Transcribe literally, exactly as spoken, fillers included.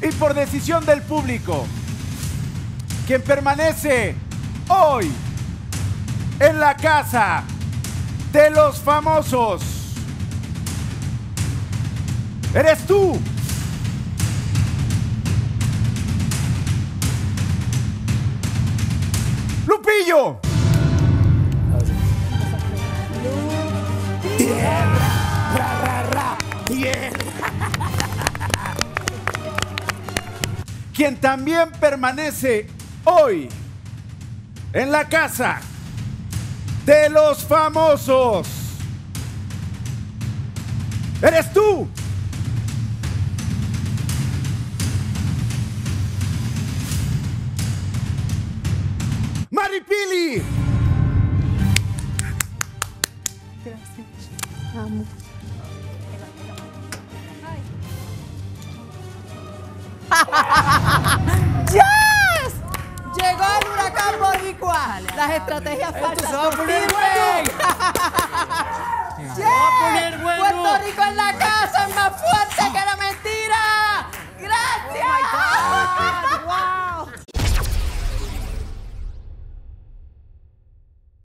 Y por decisión del público, quien permanece hoy en la casa de los famosos, eres tú. Lupillo. Tierra, ra, ra, ra, tierra. Quien también permanece hoy en la casa de los famosos, eres tú. Maripili. Gracias. Amo. ¡Yes! Llegó el huracán boricua. Las estrategias falsas.